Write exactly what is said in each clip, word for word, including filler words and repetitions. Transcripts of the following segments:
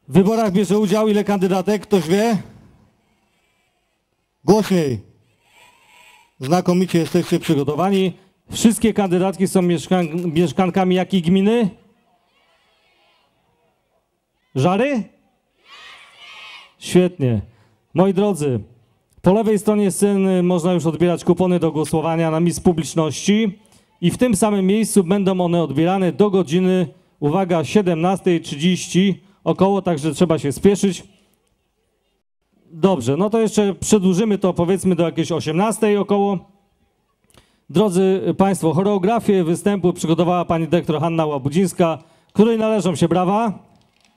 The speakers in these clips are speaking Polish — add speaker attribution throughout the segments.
Speaker 1: W wyborach bierze udział ile kandydatek? Ktoś wie? Głośniej. Znakomicie jesteście przygotowani. Wszystkie kandydatki są mieszkan mieszkankami jakiej gminy? Żary? Świetnie. Moi drodzy, po lewej stronie sceny można już odbierać kupony do głosowania na miejsc publiczności i w tym samym miejscu będą one odbierane do godziny, uwaga, siedemnastej trzydzieści około, także trzeba się spieszyć. Dobrze, no to jeszcze przedłużymy to powiedzmy do jakiejś osiemnastej około. Drodzy Państwo, choreografię występu przygotowała pani dyrektor Hanna Łabudzińska, której należą się brawa.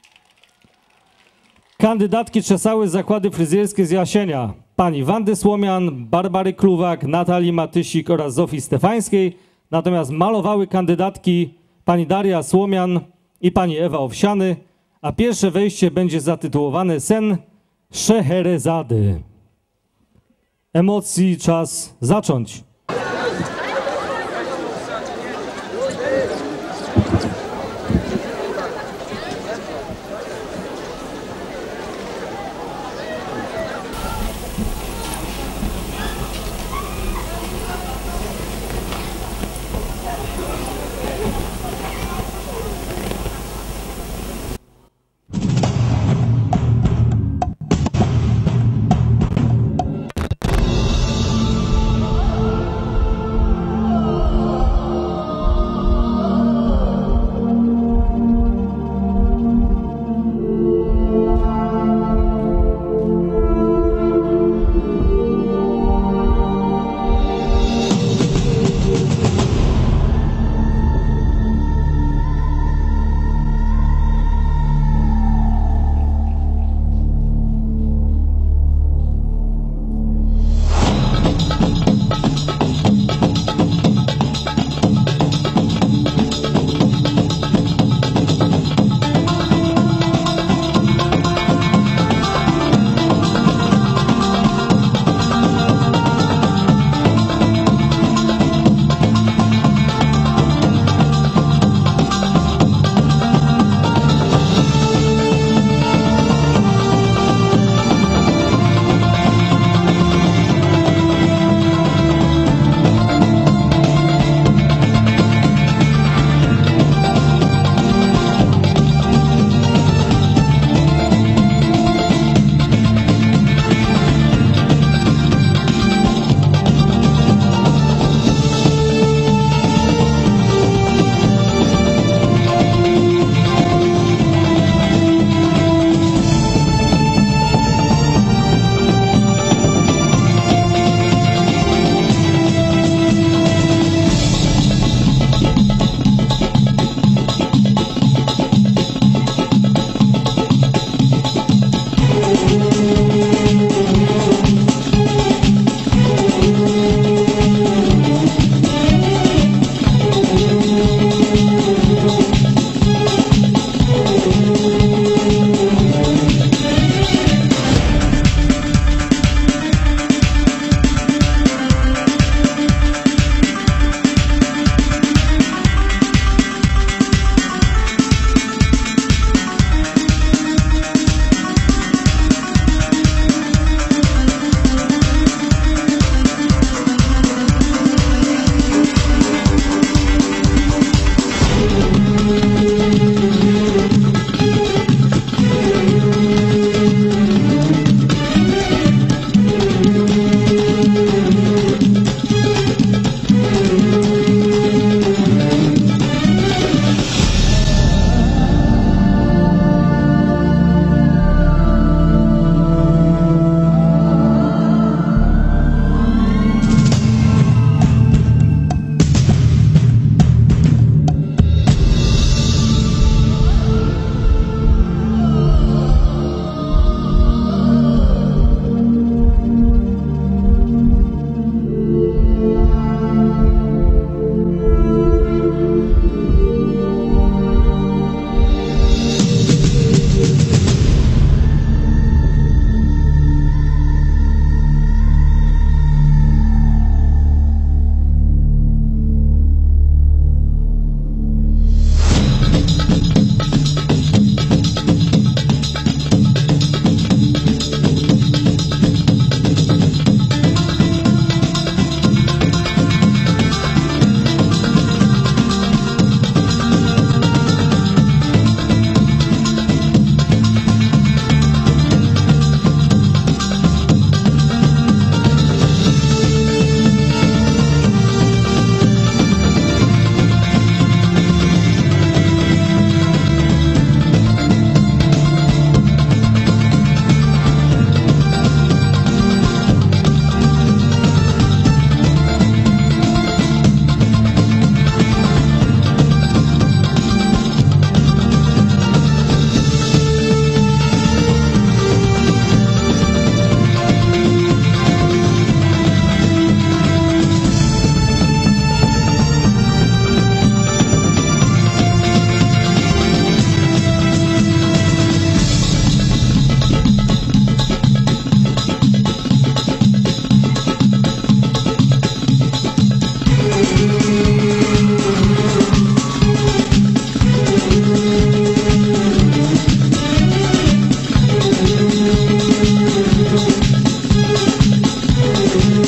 Speaker 1: Kandydatki czesały zakłady fryzjerskie z Jasienia. Pani Wandy Słomian, Barbary Kluwak, Natalii Matysik oraz Zofii Stefańskiej. Natomiast malowały kandydatki pani Daria Słomian i pani Ewa Owsiany. A pierwsze wejście będzie zatytułowane Sen Szeherezady. Emocji czas zacząć.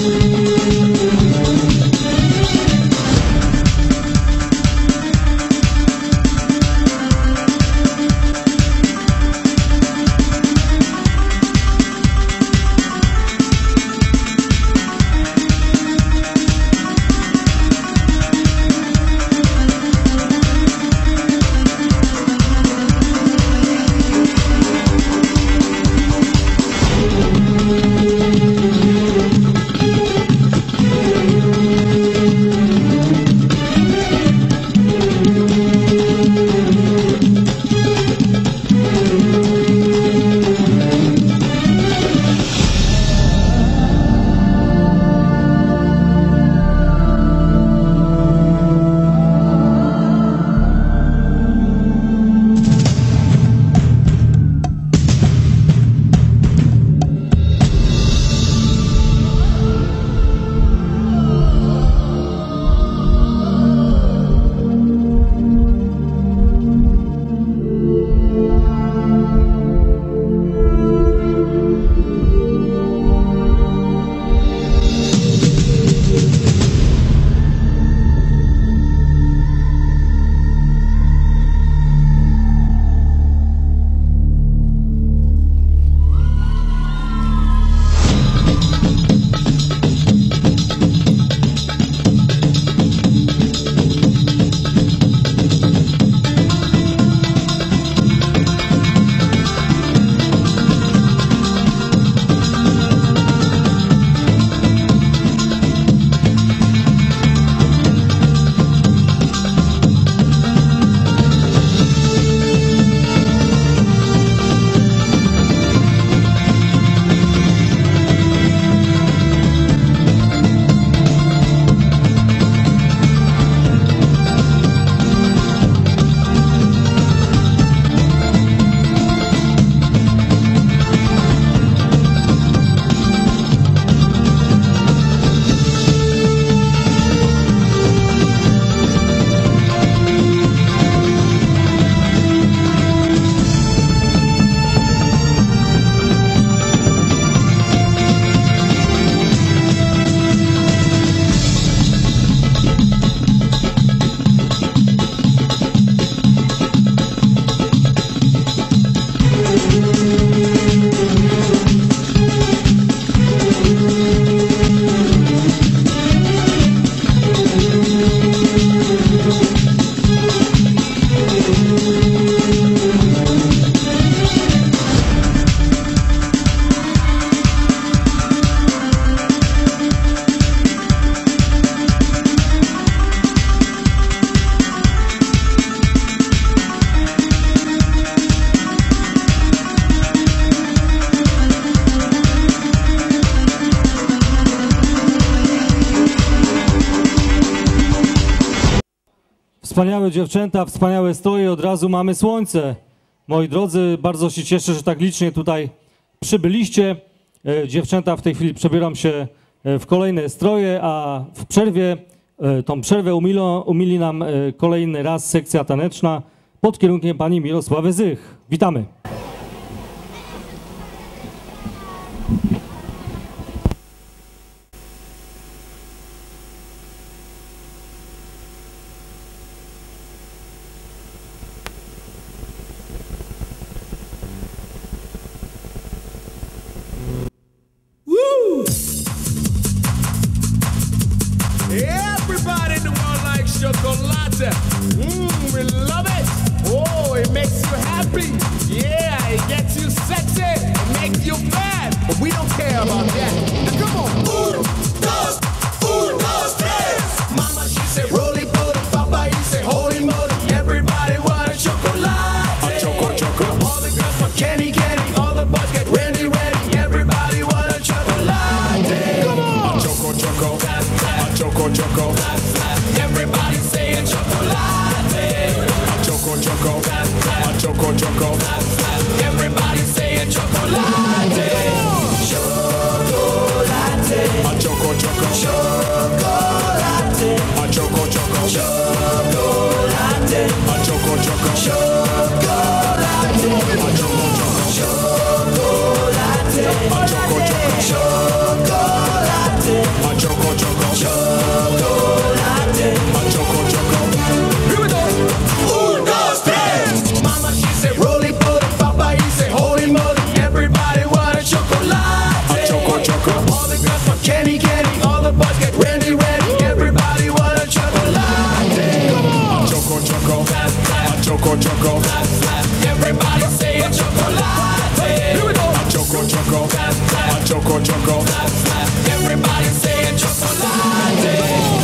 Speaker 1: Wspaniałe dziewczęta, wspaniałe stroje, od razu mamy słońce. Moi drodzy, bardzo się cieszę, że tak licznie tutaj przybyliście. Dziewczęta w tej chwili przebieram się w kolejne stroje, a w przerwie, tą przerwę umilo, umili nam kolejny raz sekcja taneczna pod kierunkiem pani Mirosławy Zych. Witamy.
Speaker 2: Everybody in the world likes chocolate. Mmm, we love it. Oh, it makes you happy. Yeah, it gets you sexy. It makes you bad. But we don't care about that. Now come on. Uno, dos, uno, dos, tres. Mama, she said, roly poly. Papa, he said, holy moly. Everybody want a chocolate. A choco, choco. All the girls want candy, candy. All the boys get ready, ready. Everybody want a chocolate. Come on. A choco, choco. A choco, choco. Everybody saying chocolate. A choco, choco. A choco, choco. Everybody saying chocolate. Chocolate. A choco, choco. Chocolate. A choco, choco. Chocolate. A choco, choco. Chocolate. A choco, choco. Chocolate. A choco, choco. Chocolate. choco, choco, chocolate, a choco, choco. Here we go. Un, dos, tres. Mama, she said, roly poly. Papa, he said, holy moly. Everybody want a chocolate. A choco, choco. All the girls want candy, candy. All the boys get ready, ready. Everybody want a chocolate. A choco, choco, a choco, choco. Everybody say a chocolate. Here we go. A choco, choco, a choco, choco. Everybody say a chocolate.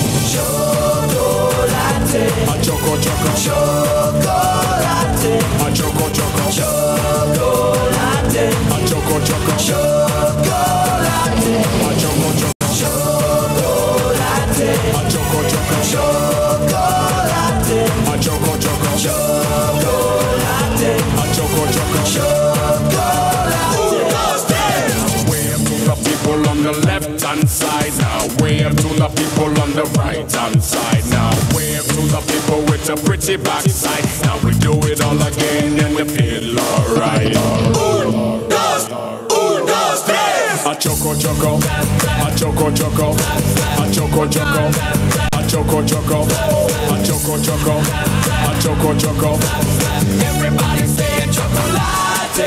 Speaker 2: Chocolate. A choco, choco. Chocolate. A choco, choco. Chocolate. A choco, choco. Chocolate. A choco, choco. Chocolate. A choco, choco. Chocolate. A choco, choco. Chocolate. A choco, choco. Chocolate. Un, dos, tres. Wave to the people on the left hand side now. Wave to the people on the right hand side now. Wave to the people with a pretty backside. Now we do it all again and we feel alright. Un, dos, un, dos, tres. A choco, choco. A choco, choco. A choco, choco. A choco, choco. A choco, choco. A choco, choco. Everybody say a chocolate.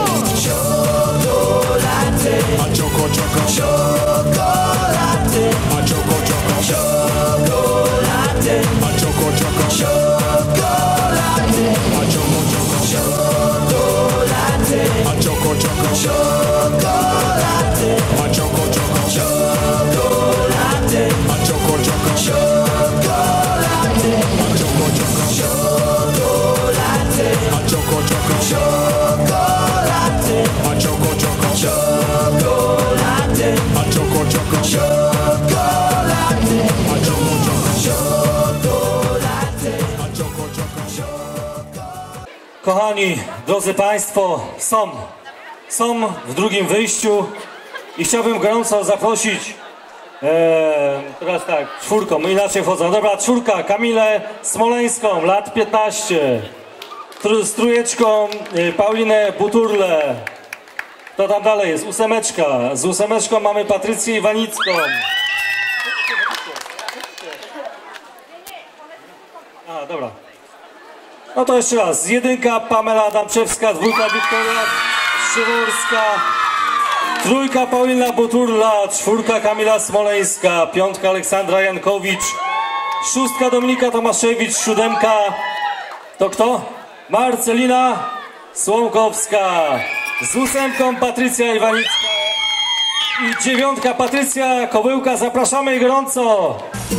Speaker 2: Chocolate. A choco, choco. Chocolate. A choco, choco. Chocolate. A choco, choco. Chocolate. A choco, choco. Chocolate. A choco, choco. Chocolate. A choco, choco. Chocolate. A choco, choco. Chocolate. A choco, choco. Chocolate. A choco, choco. Chocolate. A choco, choco. Chocolate. A choco, choco. Chocolate. A choco, choco. Chocolate. A choco, choco.
Speaker 1: Kochani, drodzy Państwo, są, są w drugim wyjściu i chciałbym gorąco zaprosić, e, teraz tak, czwórką, inaczej wchodzą, dobra, czwórka, Kamilę Smoleńską, lat piętnaście, tr, z trójeczką e, Paulinę Buturlę, to tam dalej jest, ósemeczka, z ósemeczką mamy Patrycję Iwanicką. A, dobra. No to jeszcze raz, jedynka Pamela Adamczewska, dwójka Wiktoria Szczyworska, trójka Paulina Buturla, czwórka Kamila Smoleńska, piątka Aleksandra Jankowicz, szóstka Dominika Tomaszewicz, siódemka to kto? Marcelina Słomkowska, z ósemką Patrycja Iwanicka i dziewiątka Patrycja Kobyłka. Zapraszamy gorąco!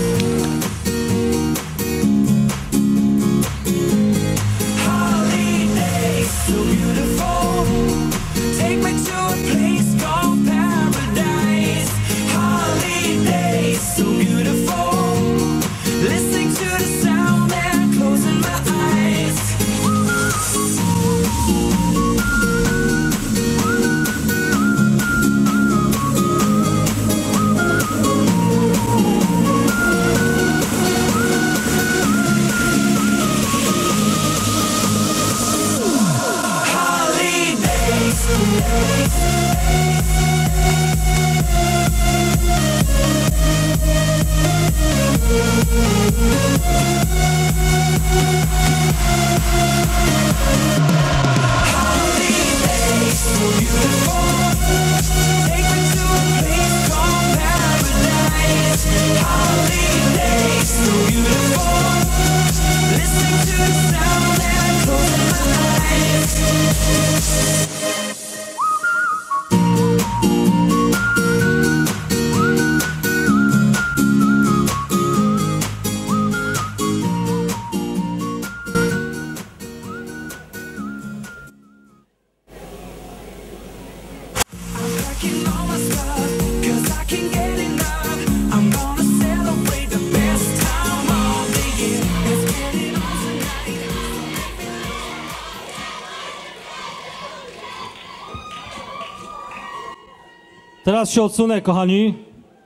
Speaker 1: Teraz się odsunę, kochani,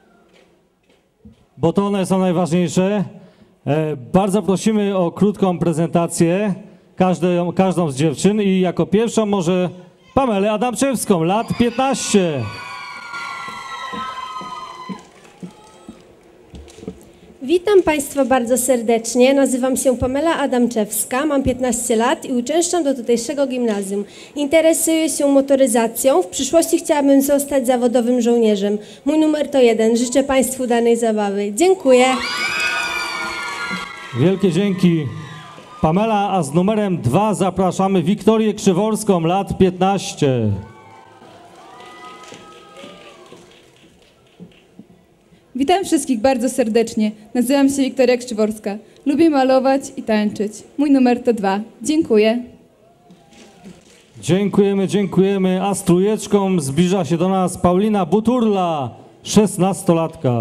Speaker 1: bo to one są najważniejsze. E, bardzo prosimy o krótką prezentację każdą, każdą z dziewczyn i jako pierwszą może Pamelę Adamczewską, lat piętnaście.
Speaker 3: Witam Państwa bardzo serdecznie. Nazywam się Pamela Adamczewska, mam piętnaście lat i uczęszczam do tutejszego gimnazjum. Interesuję się motoryzacją. W przyszłości chciałabym zostać zawodowym żołnierzem. Mój numer to jeden. Życzę Państwu danej zabawy. Dziękuję.
Speaker 1: Wielkie dzięki. Pamela, a z numerem dwa zapraszamy Wiktorię Krzyworską, lat piętnaście.
Speaker 4: Witam wszystkich bardzo serdecznie. Nazywam się Wiktoria Krzyworska. Lubię malować i tańczyć. Mój numer to dwa. Dziękuję.
Speaker 1: Dziękujemy, dziękujemy. A z trójeczką zbliża się do nas Paulina Buturla, szesnastolatka.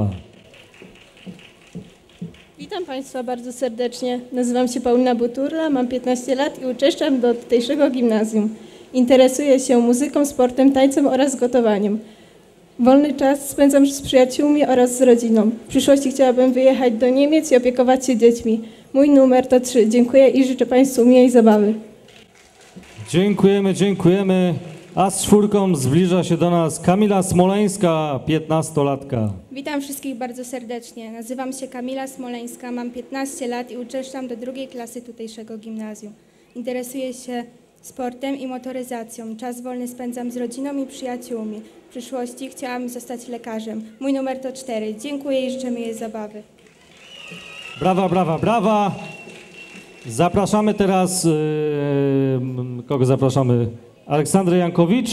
Speaker 5: Witam Państwa bardzo serdecznie. Nazywam się Paulina Buturla, mam piętnaście lat i uczęszczam do tutejszego gimnazjum. Interesuję się muzyką, sportem, tańcem oraz gotowaniem. Wolny czas spędzam z przyjaciółmi oraz z rodziną. W przyszłości chciałabym wyjechać do Niemiec i opiekować się dziećmi. Mój numer to trzy. Dziękuję i życzę Państwu miłej zabawy.
Speaker 1: Dziękujemy, dziękujemy. A z czwórką zbliża się do nas Kamila Smoleńska, piętnastolatka.
Speaker 6: Witam wszystkich bardzo serdecznie. Nazywam się Kamila Smoleńska, mam piętnaście lat i uczęszczam do drugiej klasy tutejszego gimnazjum. Interesuję się sportem i motoryzacją. Czas wolny spędzam z rodziną i przyjaciółmi. W przyszłości chciałam zostać lekarzem. Mój numer to cztery. Dziękuję i życzę miłej zabawy.
Speaker 1: Brawa, brawa, brawa. Zapraszamy teraz, yy, kogo zapraszamy? Aleksandrę Jankowicz?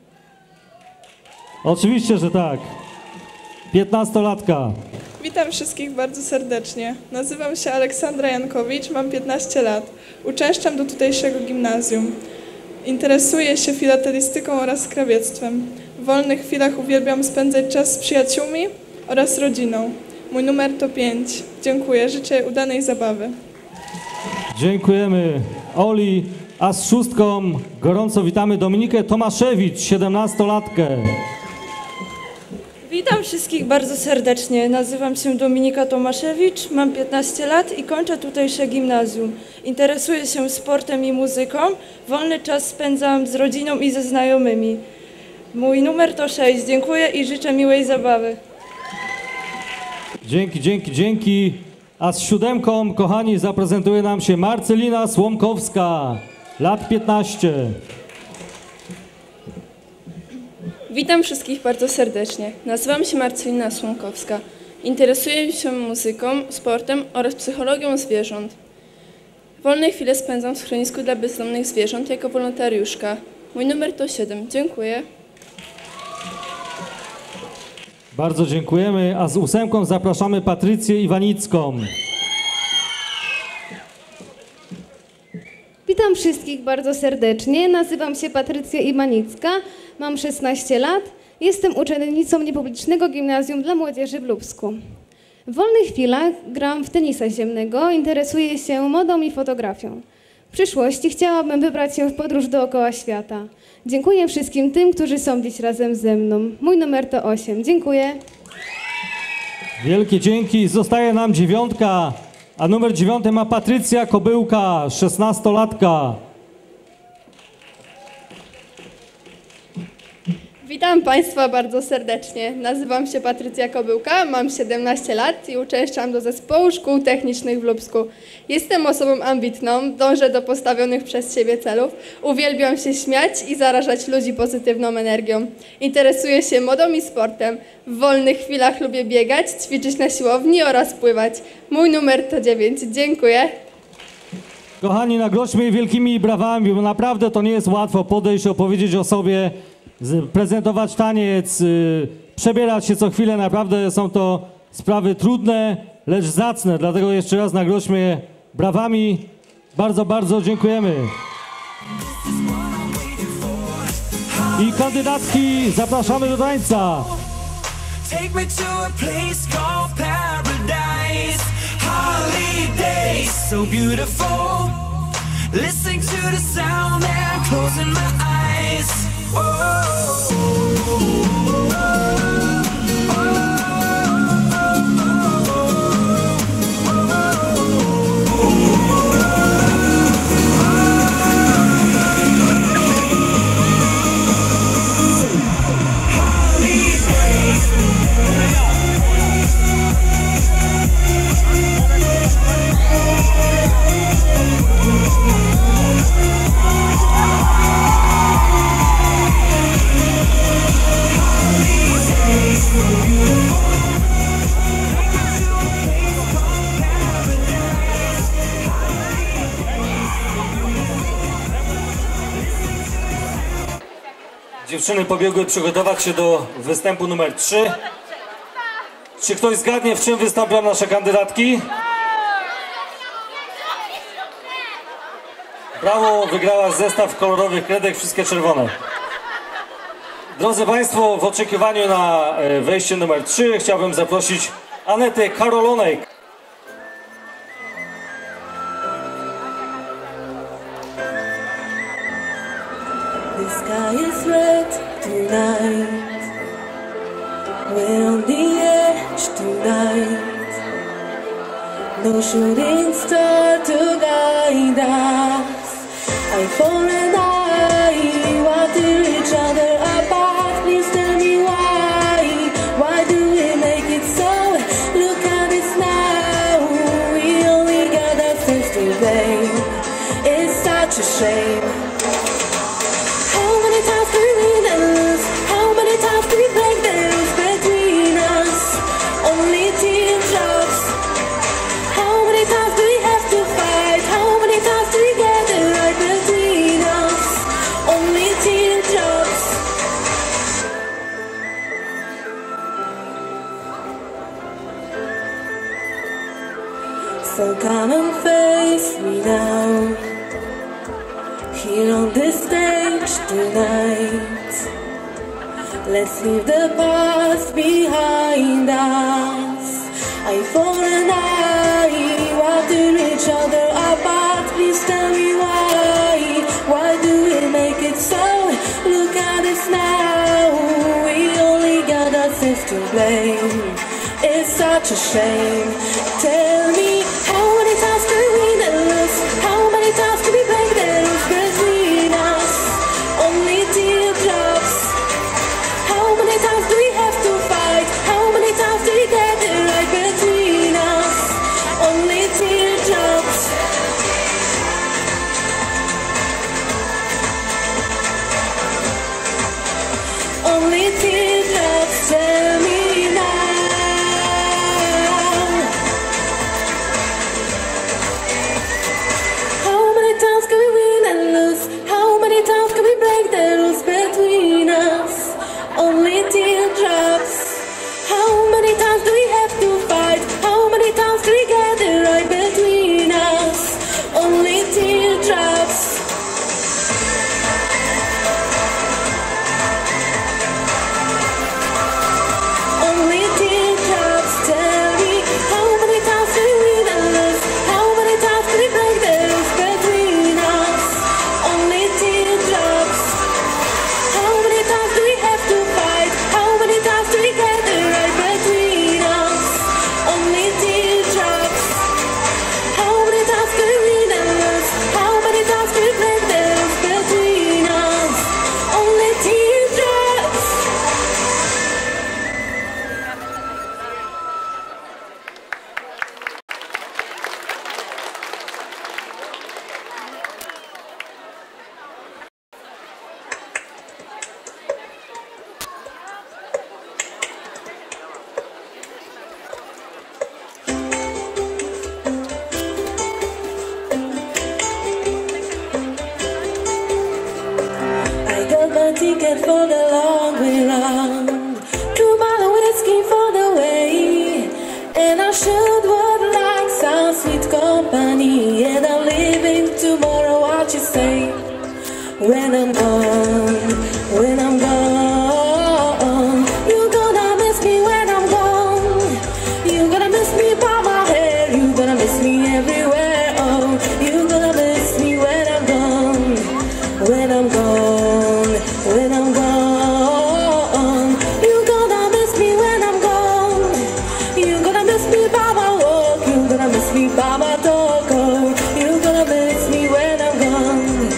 Speaker 1: Oczywiście, że tak. piętnastolatka.
Speaker 7: Witam wszystkich bardzo serdecznie. Nazywam się Aleksandra Jankowicz, mam piętnaście lat. Uczęszczam do tutejszego gimnazjum. Interesuję się filatelistyką oraz krawiectwem. W wolnych chwilach uwielbiam spędzać czas z przyjaciółmi oraz rodziną. Mój numer to pięć. Dziękuję, życzę udanej zabawy.
Speaker 1: Dziękujemy Oli, a z szóstką gorąco witamy Dominikę Tomaszewicz, siedemnastolatkę.
Speaker 8: Witam wszystkich bardzo serdecznie. Nazywam się Dominika Tomaszewicz, mam piętnaście lat i kończę tutejsze gimnazjum. Interesuję się sportem i muzyką. Wolny czas spędzam z rodziną i ze znajomymi. Mój numer to sześć. Dziękuję i życzę miłej zabawy.
Speaker 1: Dzięki, dzięki, dzięki. A z siódemką, kochani, zaprezentuje nam się Marcelina Słomkowska, lat piętnaście.
Speaker 9: Witam wszystkich bardzo serdecznie. Nazywam się Marcelina Słomkowska. Interesuję się muzyką, sportem oraz psychologią zwierząt. Wolne chwile spędzam w schronisku dla bezdomnych zwierząt jako wolontariuszka. Mój numer to siedem. Dziękuję.
Speaker 1: Bardzo dziękujemy, a z ósemką zapraszamy Patrycję Iwanicką.
Speaker 10: Witam wszystkich bardzo serdecznie. Nazywam się Patrycja Iwanicka, mam szesnaście lat. Jestem uczennicą niepublicznego gimnazjum dla młodzieży w Lubsku. W wolnych chwilach gram w tenisa ziemnego, interesuję się modą i fotografią. W przyszłości chciałabym wybrać się w podróż dookoła świata. Dziękuję wszystkim tym, którzy są dziś razem ze mną. Mój numer to osiem. Dziękuję.
Speaker 1: Wielkie dzięki. Zostaje nam dziewiątka, a numer dziewiąty ma Patrycja Kobyłka, szesnastolatka.
Speaker 11: Witam Państwa bardzo serdecznie. Nazywam się Patrycja Kobyłka, mam siedemnaście lat i uczęszczam do zespołu szkół technicznych w Lubsku. Jestem osobą ambitną, dążę do postawionych przez siebie celów, uwielbiam się śmiać i zarażać ludzi pozytywną energią. Interesuję się modą i sportem. W wolnych chwilach lubię biegać, ćwiczyć na siłowni oraz pływać. Mój numer to dziewięć. Dziękuję.
Speaker 1: Kochani, nagrodźmy jej wielkimi brawami, bo naprawdę to nie jest łatwo podejść, opowiedzieć o sobie, prezentować taniec, yy, przebierać się co chwilę. Naprawdę są to sprawy trudne, lecz zacne. Dlatego jeszcze raz nagrodźmy je brawami. Bardzo, bardzo dziękujemy. I kandydatki zapraszamy do tańca.
Speaker 12: Take me to a place called paradise. Holidays, so beautiful. Listening to the sound and closing my eyes.
Speaker 1: dziewczyny pobiegły przygotować się do występu numer trzy. Czy ktoś zgadnie, w czym wystąpią nasze kandydatki? Brawo, wygrała zestaw kolorowych kredek, wszystkie czerwone. Drodzy Państwo, w oczekiwaniu na wejście numer trzy chciałbym zaprosić Anetę Karolonek.
Speaker 13: The sky is red tonight. We're on the edge tonight. No shooting star to guide us. I fall and I want to reach other apart. Please tell me why. Why do we make it so? Look at this now. We only got ourselves to blame. It's such a shame. How many times do we win and lose? How many times do we break the rules between us? Only teardrops. How many times do we have to fight? How many times do we get it right between us? Only teardrops. So come and face me now, here on this stage tonight. Let's leave the past behind us. I fall and I want to reach other apart. Please tell me why. Why do we make it so? Look at us now. We only got ourselves to blame. It's such a shame. Tell me, how many times do we win and lose? How many times do we break the rules between us? Only teardrops. How many times do we have to fight? How many times do we get it right between us? Only teardrops. Only teardrops. Tell me now. How many times can we win and lose? How many times can we break the rules between us? Only teardrops. How many times do we have to fight? How many times do we get it right between us? Only teardrops. Only teardrops. Tell me, how many times do we win and lose? How many times do we break the rules between us? Only teardrops. How many times do we have to fight? How many times do we get it right between us? Only teardrops. How many times do we win and lose? How many times do we break the rules between us? Only teardrops. I got my ticket for the long way round. Two mile whiskey for the way. And I should would like some sweet company. And I'm leaving tomorrow, what you say? When I'm gone, when I'm gone, you're gonna miss me when I'm gone. You're gonna miss me by my hair. You're gonna miss me everywhere. Oh, you're gonna miss me when I'm gone. When I'm gone, when I'm gone, you're gonna miss me when I'm gone. You're gonna miss me by my walk. You're gonna miss me by my talk. Oh, you're gonna miss me when I'm gone.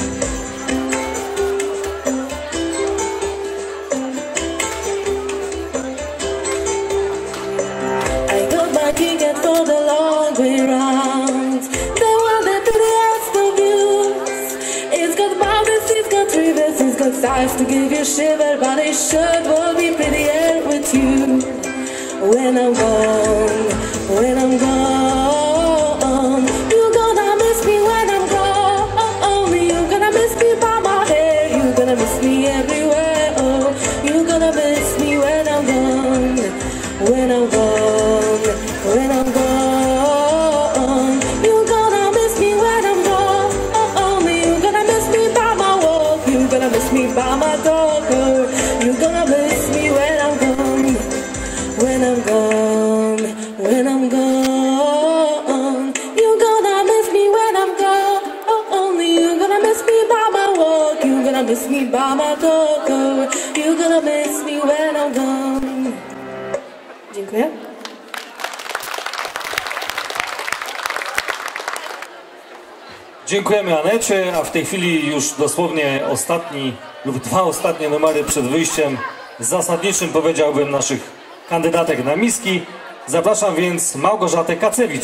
Speaker 13: I got my ticket for the long way round. They want the prettiest of views. It's got mountains, it's got rivers, it's got stars to give you shiver, but it sure will be prettier with you. When I'm gone, when I'm gone, you're gonna miss me when I'm gone. You're gonna miss me by my hair, you're gonna miss me everywhere. down when I'm gone. You're gonna miss me when I'm gone. Oh, only you're gonna miss me by my walk. You're gonna miss me by my talk. You're gonna miss me when I'm gone. Dziękuję.
Speaker 1: Dziękujemy Anecie, a w tej chwili już dosłownie ostatni lub dwa ostatnie numery przed wyjściem zasadniczym, powiedziałbym, naszych kandydatek na miski. Zapraszam więc Małgorzatę Kacewicz.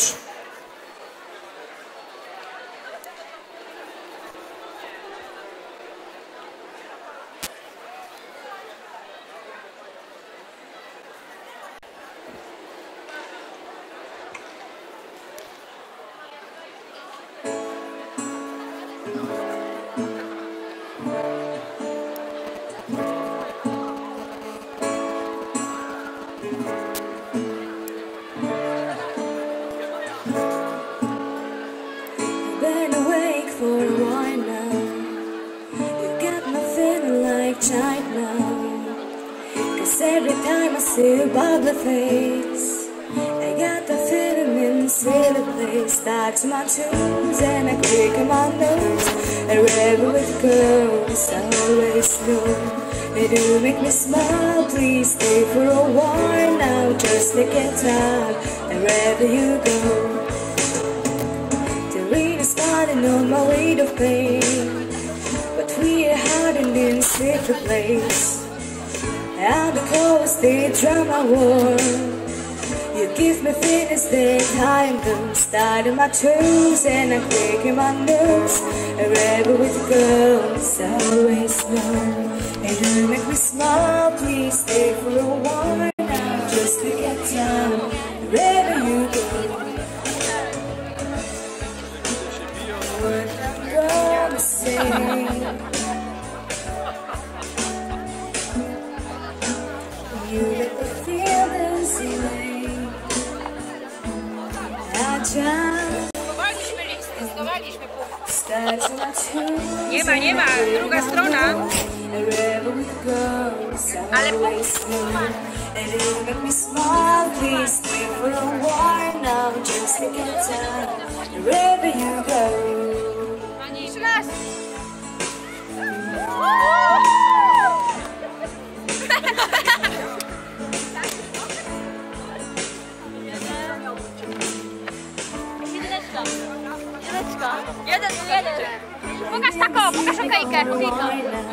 Speaker 13: Been awake for a while now. You got me feeling like China. Cause every time I see your bubbly face, I got the feeling in a silly place. Starts my tunes and I click in my nose. And wherever it goes, I always know they do make me smile. Please stay for a while now. Just take your time and wherever you go. Starting on my weight of pain, but we are hiding in a secret place. And the coast, they drown my war. You give me feelings that time them. Starting my toes and I'm breaking my nose. Wherever it goes, I always know. And you make me smile, please stay for a while now. Just to get down, wherever you go. What I'm gonna say. You let the feelings away. I try. Start my tunes.
Speaker 14: Nie ma, nie ma, druga strona.
Speaker 13: Wherever it goes, I always know. And it'll make me smile, please stay for a while now. Just to get down, wherever you go.
Speaker 14: Jeden, jeden. Pokaż taką, pokaż okejkę, okejkę.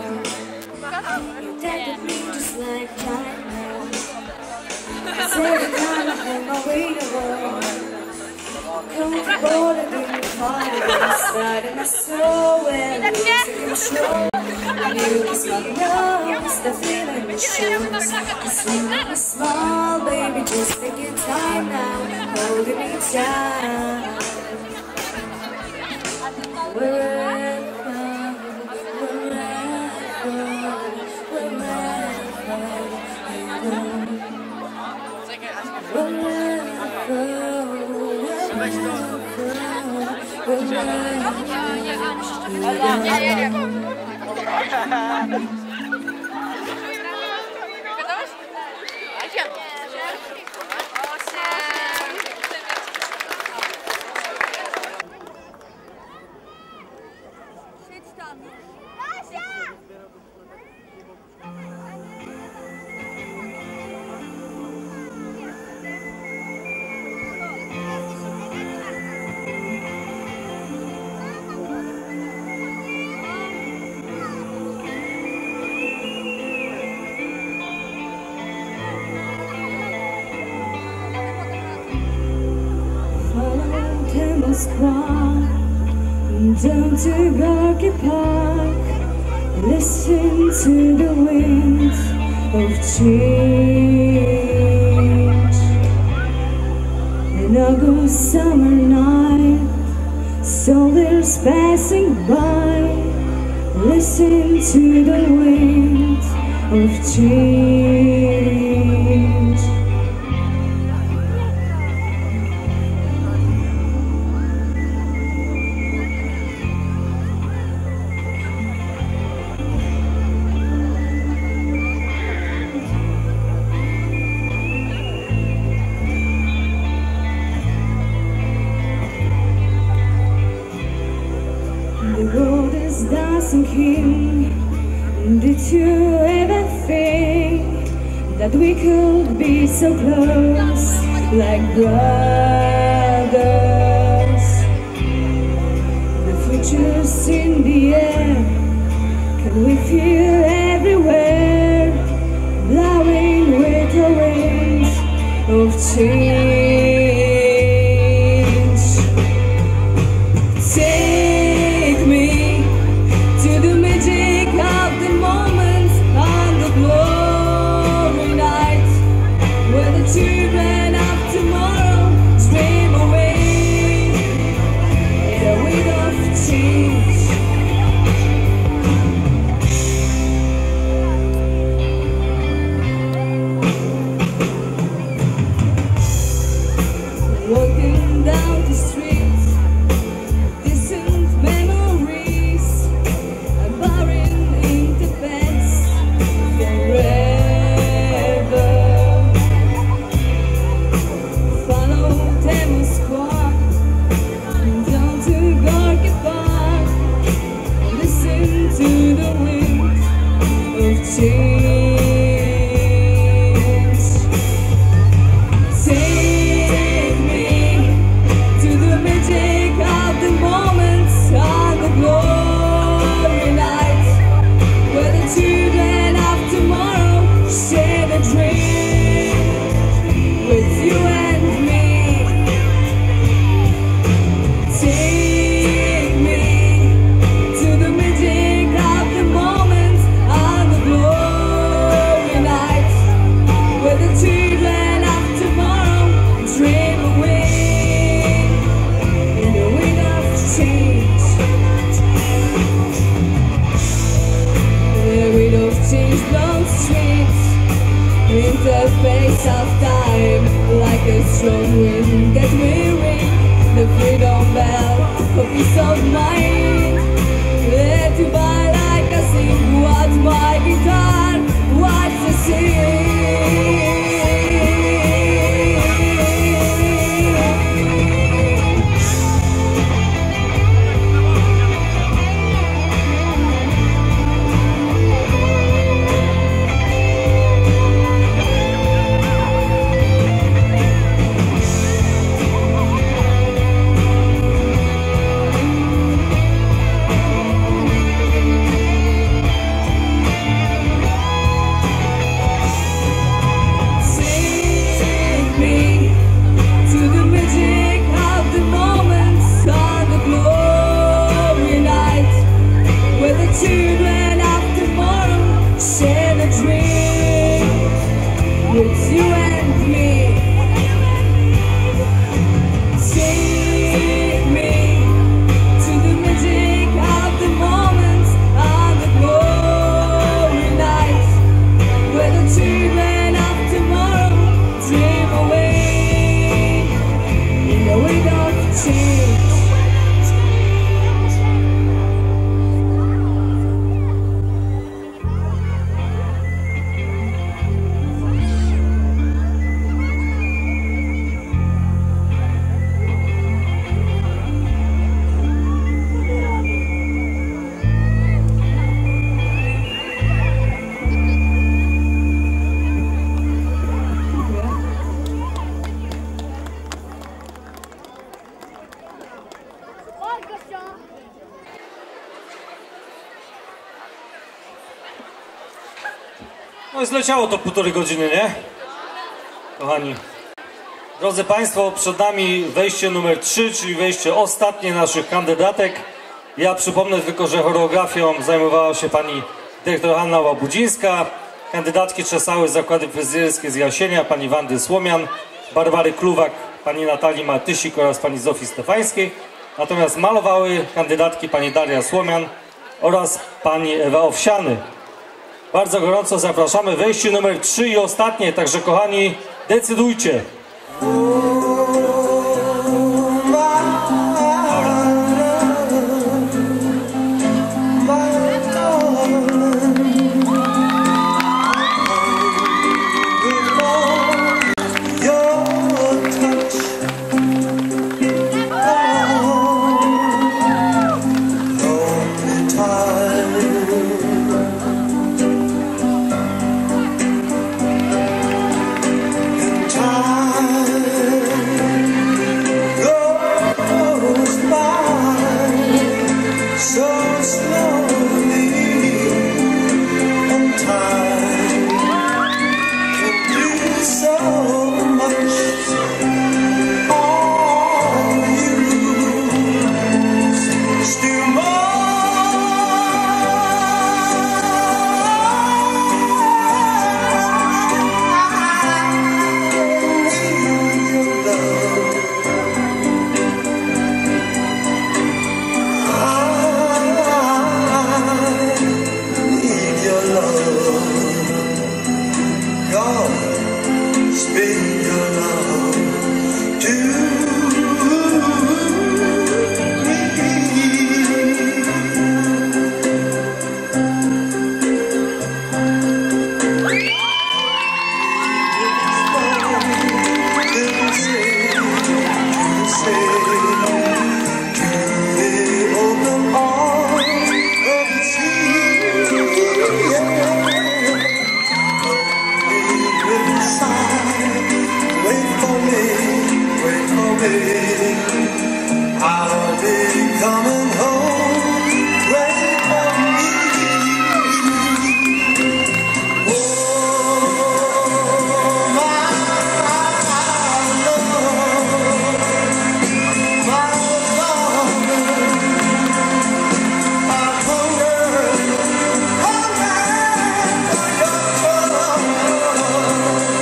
Speaker 13: Small baby, just take your time now, holding me tight. Down to Gorky Park, listen to the winds of change. An August summer night, soldiers passing by, listen to the winds of change. wasn't king, did you ever think that we could be so close, like brothers? The future's in the air, can we feel everywhere, blowing with the winds of change. Take me to the magic of the moment on the glory night, where the children of tomorrow dream away in the wind of change. Walking down the street, distant memories are buried in the past forever. Follow them squad down to Gorky Park, listen to the wind of change. Take me to the magic of the moments on the glory night, where the children of tomorrow share the dream with you and me. Take me to the magic of the moments on the glory night, where the children of tomorrow dream away in the wind of change. The wind of change blows streets in the face of time, like a strong wind that will ring the freedom bell for peace of mind. Let you by like a sing, what's my guitar, what's the sing. Take me to the magic of the moments on the glory night, where the children of tomorrow share the dream with you and me. Take me to the magic of the moments on the glory night, where the children of tomorrow dream away in the wind of change.
Speaker 1: No i zleciało to półtorej godziny, nie? Kochani. Drodzy Państwo, przed nami wejście numer trzy, czyli wejście ostatnie naszych kandydatek. Ja przypomnę tylko, że choreografią zajmowała się pani dyrektor Hanna Łabudzińska. Kandydatki czesały zakłady fryzjerskie z Jasienia, pani Wandy Słomian, Barbary Kluwak, pani Natalii Matysik oraz pani Zofii Stefańskiej. Natomiast malowały kandydatki pani Daria Słomian oraz pani Ewa Owsiany. Bardzo gorąco zapraszamy. Wejście numer trzy i ostatnie, także kochani, decydujcie.
Speaker 12: Time
Speaker 15: someday I'll be coming home. Wait for me. Oh, my love, my darling, I hunger, hunger for your love.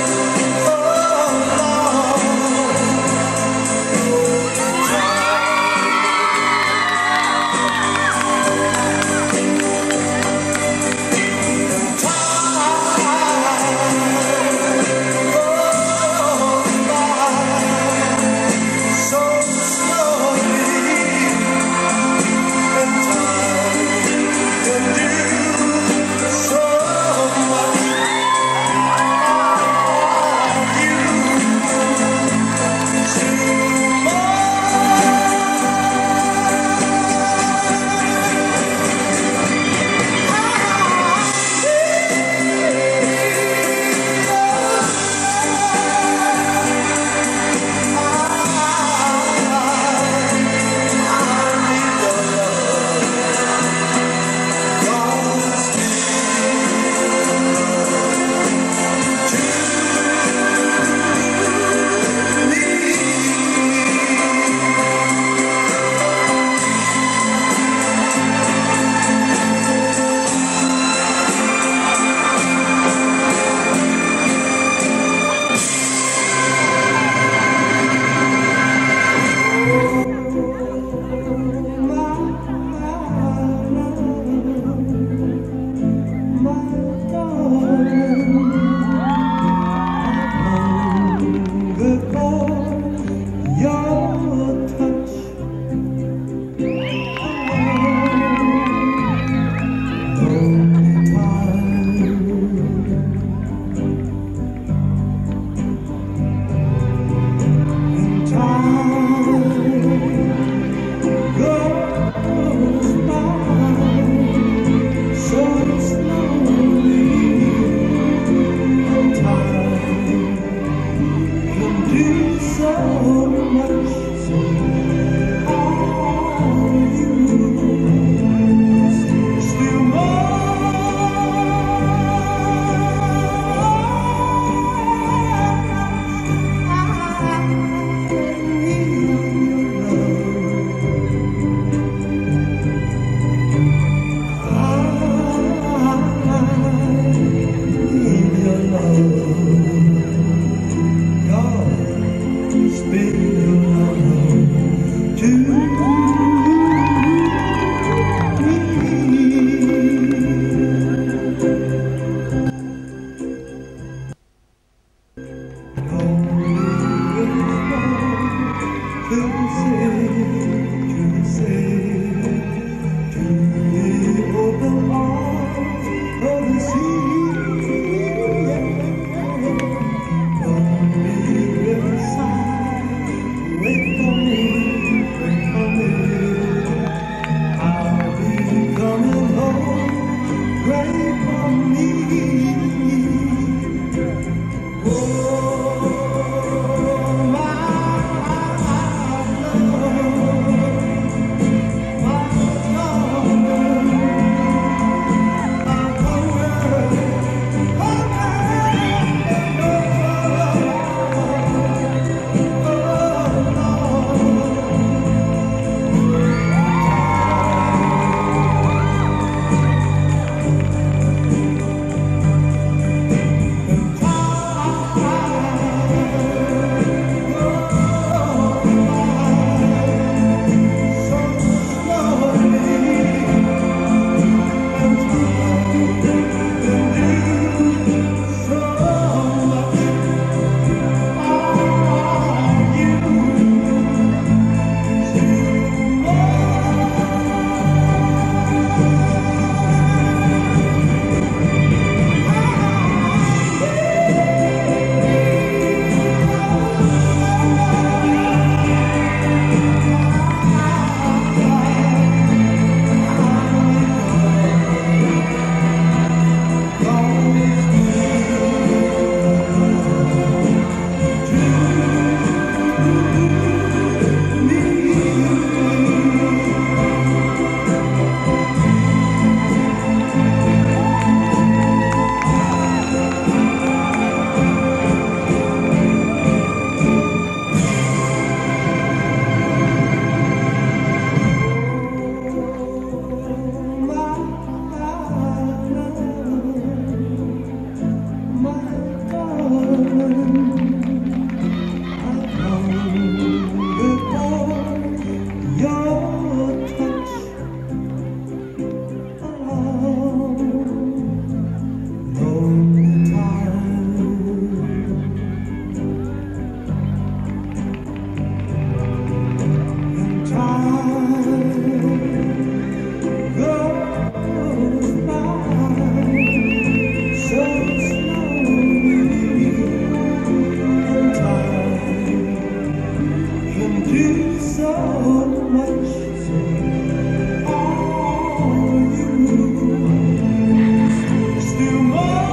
Speaker 15: Speak your love. do so much. So are you still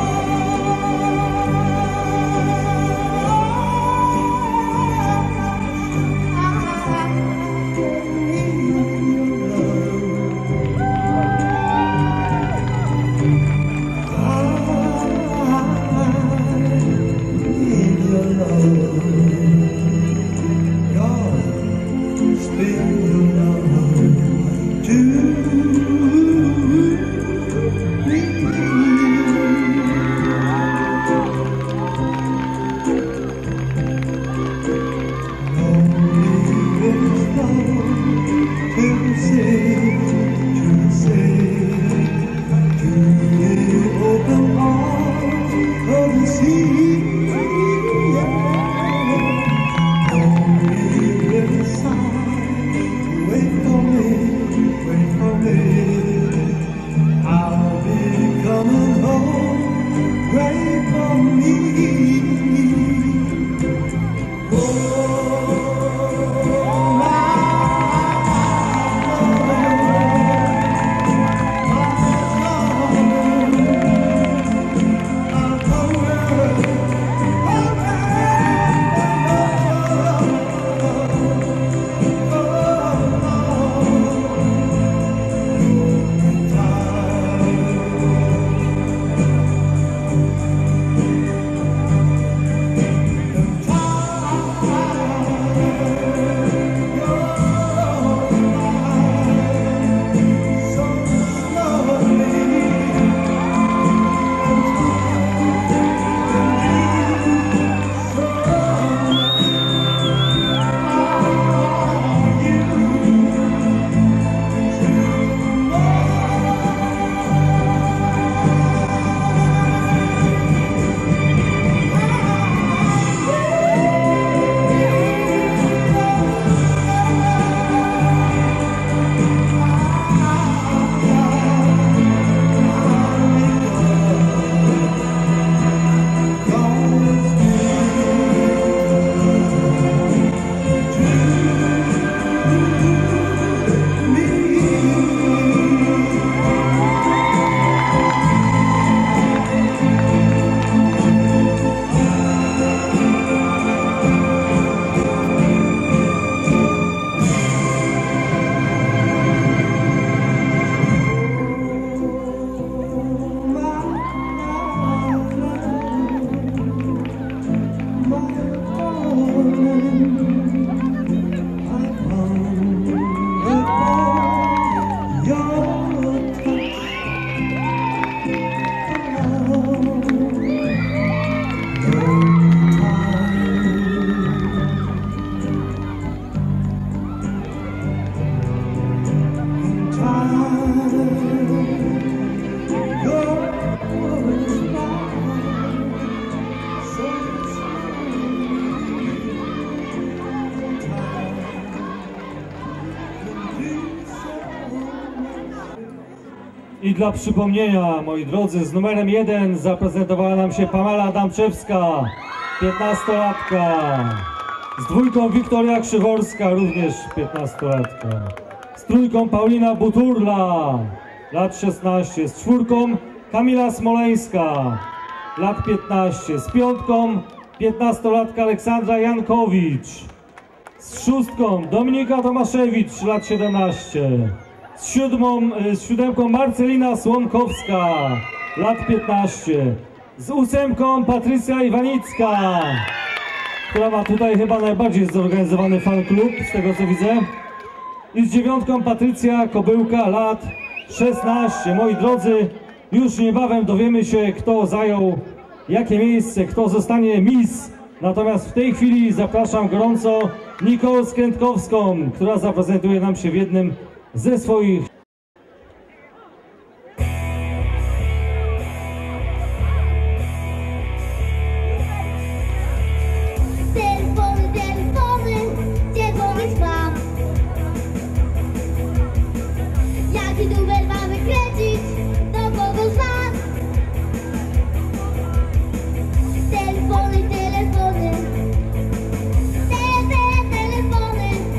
Speaker 1: I dla przypomnienia, moi drodzy, z numerem jeden zaprezentowała nam się Pamela Adamczewska, piętnastolatka. Z dwójką Wiktoria Krzyworska, również piętnastolatka. Z trójką Paulina Buturla, lat szesnaście. Z czwórką Kamila Smoleńska, lat piętnaście. Z piątką piętnastolatka Aleksandra Jankowicz. Z szóstką Dominika Tomaszewicz, lat siedemnaście. Z siódmą, z siódemką Marcelina Słomkowska, lat piętnaście. Z ósemką Patrycja Iwanicka, która ma tutaj chyba najbardziej zorganizowany fan klub, z tego co widzę. I z dziewiątką Patrycja Kobyłka, lat szesnaście. Moi drodzy, już niebawem dowiemy się, kto zajął jakie miejsce, kto zostanie Miss. Natomiast w tej chwili zapraszam gorąco Nikolę Skrętkowską, która zaprezentuje nam się w jednym ze swoich
Speaker 16: Telefony, telefony, gdzie dzwonić mam? Jaki numer mamy kręcić? Do kogo z was? Telefony, telefony, te, te, telefony.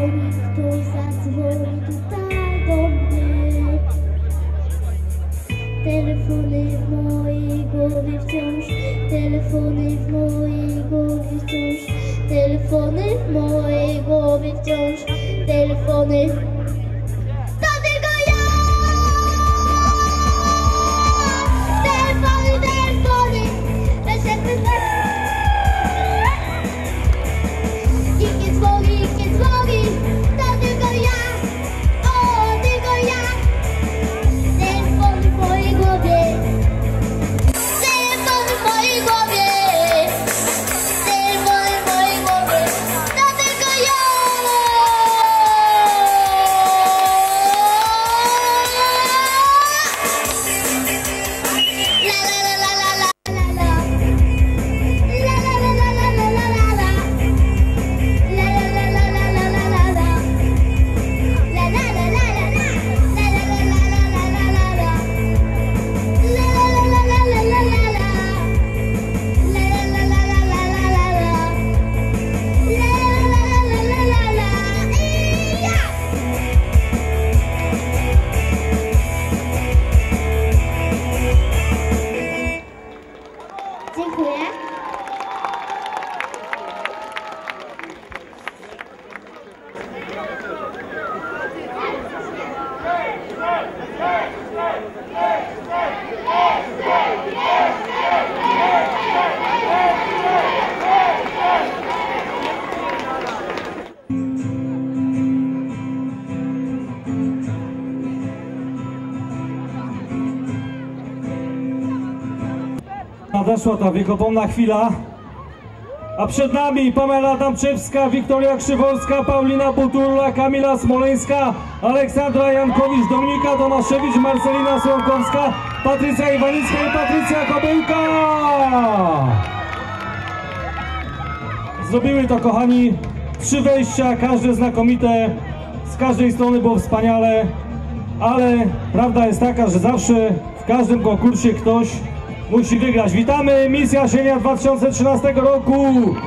Speaker 16: zadzwoni, ktoś zadzwoni tutaj do mnie. Telefony w mojej głowie wciąż, telefony w mojej głowie wciąż, telefony w mojej głowie wciąż, telefony. To tylko ja! Telefony, telefony, recepty. Ikie dzwoni, ikie dzwoni, to tylko ja, o, tylko ja. Telefony w mojej głowie, telefony w mojej głowie, telefony w mojej głowie, to tylko ja. La la la la la la la la. La la la la la la la la la. La la la la la la la la la. La la la la la la. La la la la la la la la la. La la la la la la la la la. La la la la la la la la la. La la la la la la la la. Iya! Dziękuję.
Speaker 1: Nadeszła ta wiekopomna chwila, a przed nami Pamela Adamczewska, Wiktoria Krzyworska, Paulina Buturla, Kamila Smoleńska, Aleksandra Jankowicz, Dominika Tomaszewicz, Marcelina Słomkowska, Patrycja Iwanicka i Patrycja Kobyłka! Zrobiły to, kochani, trzy wejścia, każde znakomite, z każdej strony było wspaniale, ale prawda jest taka, że zawsze w każdym konkursie ktoś musi wygrać. Witamy Miss Jasienia dwa tysiące trzynastego roku.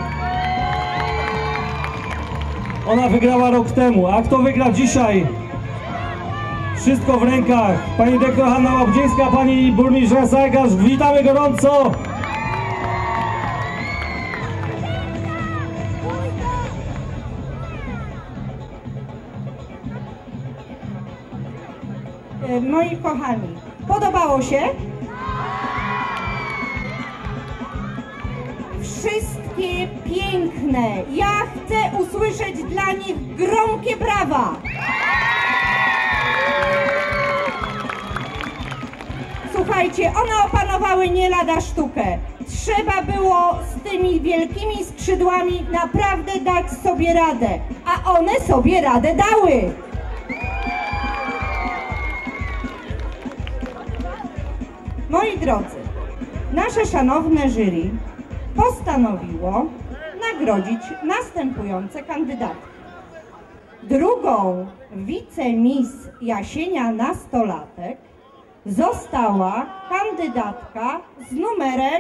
Speaker 1: Ona wygrała rok temu, a kto wygra dzisiaj? Wszystko w rękach. Pani dyrektor Hanna Łabdzińska, pani burmistrz Sajgarz. Witamy gorąco.
Speaker 17: Moi kochani, podobało się? Wszystkie piękne. Ja chcę usłyszeć dla nich gromkie brawa. Słuchajcie, one opanowały nie lada sztukę. Trzeba było z tymi wielkimi skrzydłami naprawdę dać sobie radę. A one sobie radę dały. Moi drodzy, nasze szanowne jury postanowiło nagrodzić następujące kandydatki. Drugą wicemis Jasienia Nastolatek została kandydatka z numerem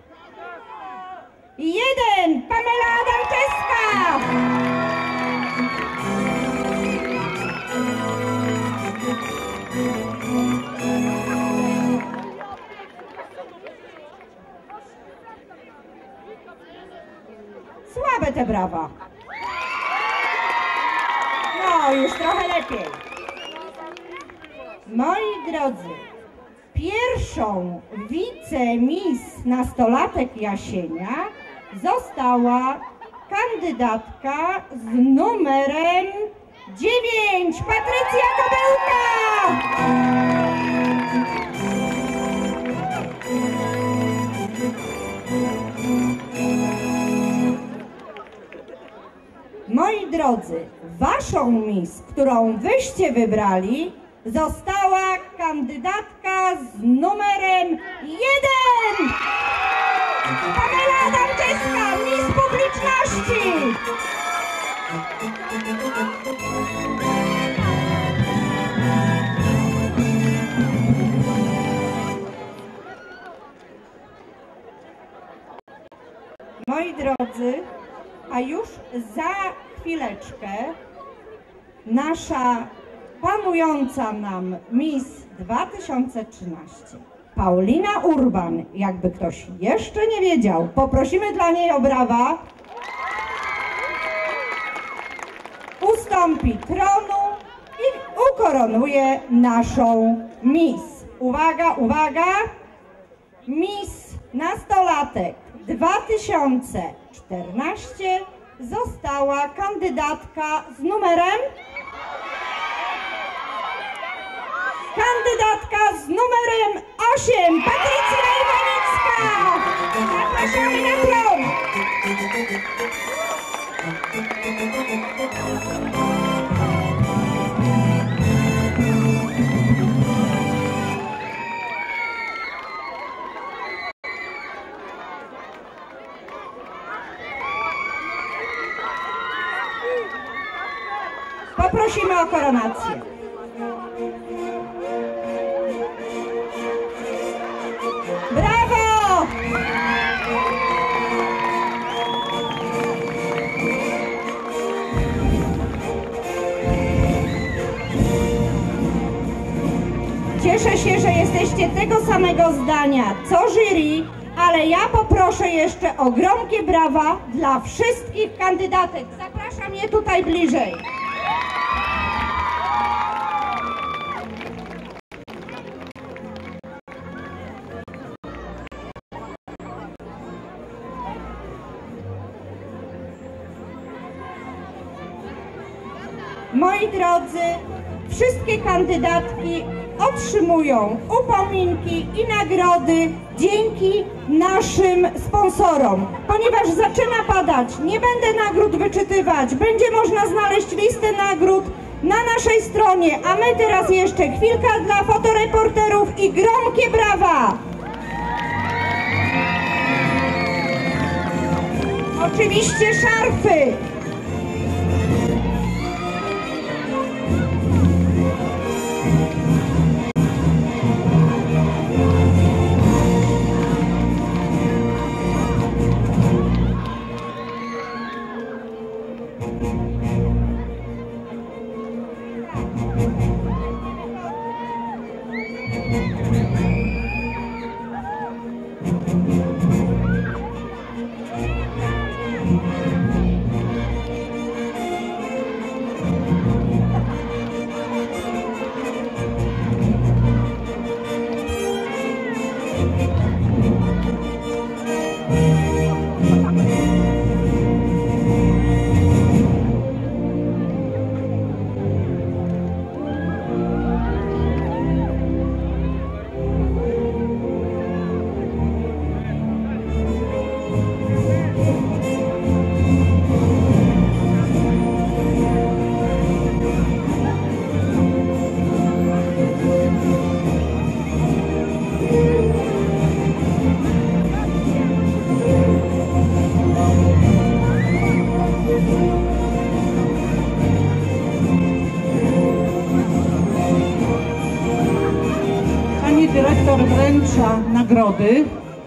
Speaker 17: jeden, Pamela Adamczewska! Słabe te brawa. No, już trochę lepiej. Moi drodzy, pierwszą wicemis Nastolatek Jasienia została kandydatka z numerem dziewięć, Patrycja Kobyłka! Moi drodzy, waszą mis, którą wyście wybrali, została kandydatka z numerem jeden! Pamela Adamczewska, mis publiczności! Moi drodzy, a już za chwileczkę nasza panująca nam Miss dwa tysiące trzynaście, Paulina Urban, jakby ktoś jeszcze nie wiedział, poprosimy dla niej o brawa, ustąpi tronu i ukoronuje naszą Miss. Uwaga, uwaga! Miss Nastolatek dwa tysiące czternaście została kandydatka z numerem? Kandydatka z numerem osiem, Patrycja Iwanicka! Zapraszamy na tron! Poprosimy o koronację. Brawo! Cieszę się, że jesteście tego samego zdania co jury, ale ja poproszę jeszcze o gromkie brawa dla wszystkich kandydatek. Zapraszam je tutaj bliżej. Moi drodzy, wszystkie kandydatki otrzymują upominki i nagrody dzięki naszym sponsorom. Ponieważ zaczyna padać, nie będę nagród wyczytywać, będzie można znaleźć listę nagród na naszej stronie, a my teraz jeszcze chwilka dla fotoreporterów i gromkie brawa! Oczywiście szarfy!
Speaker 18: Dyrektor wręcza nagrody.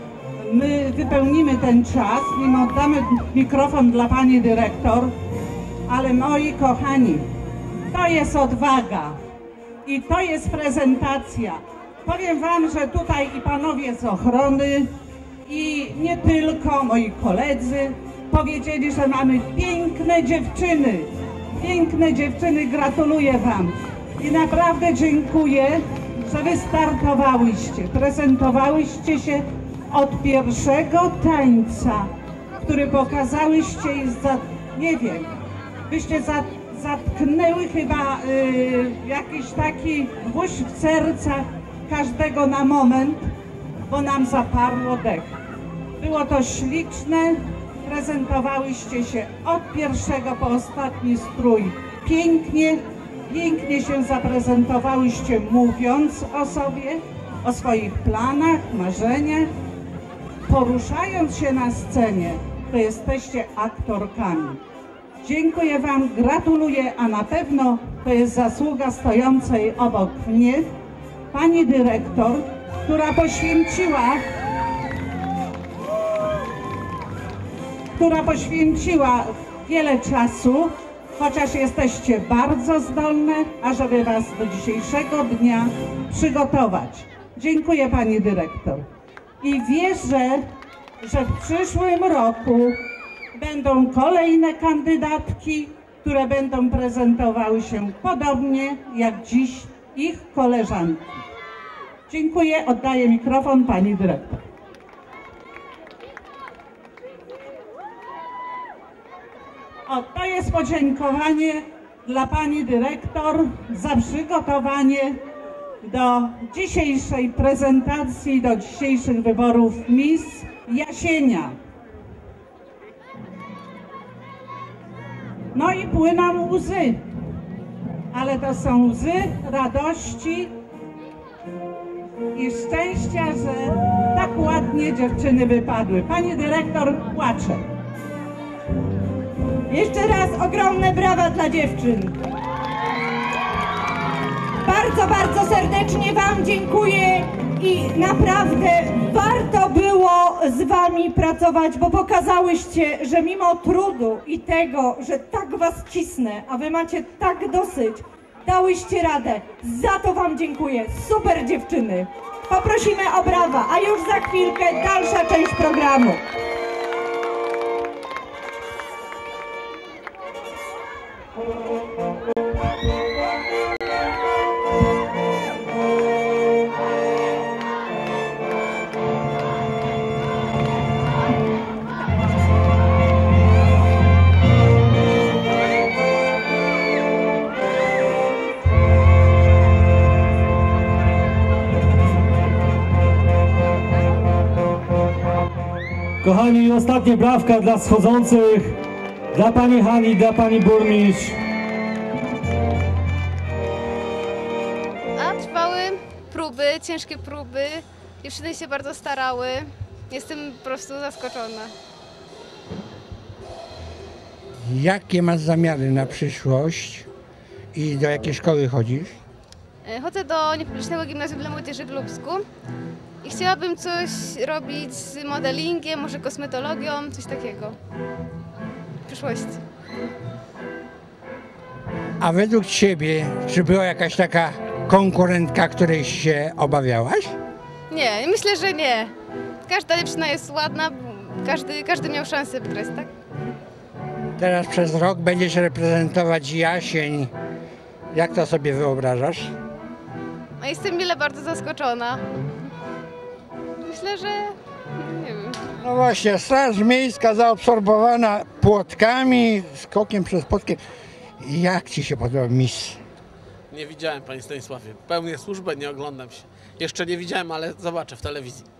Speaker 18: My wypełnimy ten czas, nim oddamy mikrofon dla pani dyrektor, ale moi kochani, to jest odwaga i to jest prezentacja. Powiem wam, że tutaj i panowie z ochrony i nie tylko, moi koledzy powiedzieli, że mamy piękne dziewczyny. Piękne dziewczyny, gratuluję wam i naprawdę dziękuję, że wy startowałyście, prezentowałyście się od pierwszego tańca, który pokazałyście i za, nie wiem, byście za, zatknęły chyba y, jakiś taki gwóźdź w sercach każdego na moment, bo nam zaparło dech. Było to śliczne, prezentowałyście się od pierwszego po ostatni strój pięknie. Pięknie się zaprezentowałyście, mówiąc o sobie, o swoich planach, marzeniach. Poruszając się na scenie, to jesteście aktorkami. Dziękuję wam, gratuluję, a na pewno to jest zasługa stojącej obok mnie pani dyrektor, która poświęciła, która poświęciła wiele czasu chociaż jesteście bardzo zdolne, ażeby Was do dzisiejszego dnia przygotować. Dziękuję Pani Dyrektor. I wierzę, że w przyszłym roku będą kolejne kandydatki, które będą prezentowały się podobnie jak dziś ich koleżanki. Dziękuję, oddaję mikrofon Pani Dyrektor. O, to jest podziękowanie dla Pani Dyrektor za przygotowanie do dzisiejszej prezentacji, do dzisiejszych wyborów Miss Jasienia. No i płyną łzy, ale to są łzy radości i szczęścia, że tak ładnie dziewczyny wypadły. Pani Dyrektor płacze.
Speaker 17: Jeszcze raz ogromne brawa dla dziewczyn. Bardzo, bardzo serdecznie Wam dziękuję i naprawdę warto było z Wami pracować, bo pokazałyście, że mimo trudu i tego, że tak Was cisnę, a Wy macie tak dosyć, dałyście radę. Za to Wam dziękuję. Super dziewczyny. Poprosimy o brawa, a już za chwilkę dalsza część programu.
Speaker 1: Kochani, ostatnie brawka dla schodzących, dla Pani Hani, dla Pani Burmistrz.
Speaker 10: A trwały próby, ciężkie próby. Dziewczyny się bardzo starały. Jestem po prostu zaskoczona.
Speaker 19: Jakie masz zamiary na przyszłość i do jakiej szkoły chodzisz?
Speaker 10: Chodzę do Niepublicznego Gimnazjum dla Młodzieży w Lubsku i chciałabym coś robić z modelingiem, może kosmetologią, coś takiego w przyszłości.
Speaker 19: A według Ciebie, czy była jakaś taka konkurentka, której się obawiałaś?
Speaker 10: Nie, myślę, że nie. Każda dziewczyna jest ładna, każdy, każdy miał szansę wygrać, tak?
Speaker 19: Teraz przez rok będziesz reprezentować Jasień. Jak to sobie wyobrażasz?
Speaker 10: A jestem mile bardzo zaskoczona. Myślę, że nie wiem.
Speaker 19: No właśnie, Straż Miejska zaabsorbowana płotkami, skokiem przez płotki. Jak Ci się podoba Miss?
Speaker 20: Nie widziałem, Panie Stanisławie. Pełnię służbę, nie oglądam się. Jeszcze nie widziałem, ale zobaczę w telewizji.